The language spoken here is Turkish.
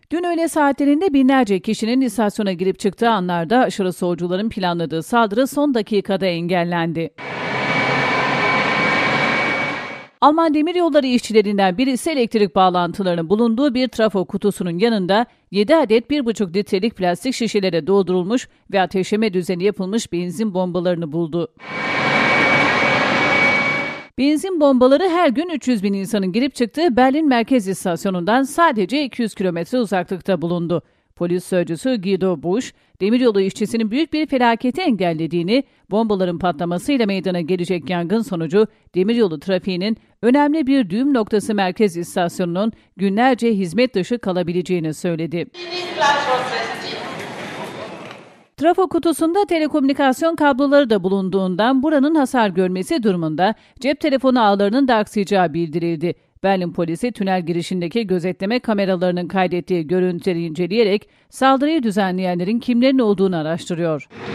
Dün öğle saatlerinde binlerce kişinin istasyona girip çıktığı anlarda aşırı solcuların planladığı saldırı son dakikada engellendi. Alman demiryolları işçilerinden birisi elektrik bağlantılarının bulunduğu bir trafo kutusunun yanında 7 adet 1,5 litrelik plastik şişelere doldurulmuş ve ateşleme düzeni yapılmış benzin bombalarını buldu. Benzin bombaları her gün 300 bin insanın girip çıktığı Berlin Merkez İstasyonu'ndan sadece 200 kilometre uzaklıkta bulundu. Polis sözcüsü Guido Busch, demiryolu işçisinin büyük bir felaketi engellediğini, bombaların patlamasıyla meydana gelecek yangın sonucu demiryolu trafiğinin önemli bir düğüm noktası merkez istasyonunun günlerce hizmet dışı kalabileceğini söyledi. Trafo kutusunda telekomünikasyon kabloları da bulunduğundan buranın hasar görmesi durumunda cep telefonu ağlarının da aksayacağı bildirildi. Berlin polisi tünel girişindeki gözetleme kameralarının kaydettiği görüntüleri inceleyerek saldırıyı düzenleyenlerin kimlerin olduğunu araştırıyor.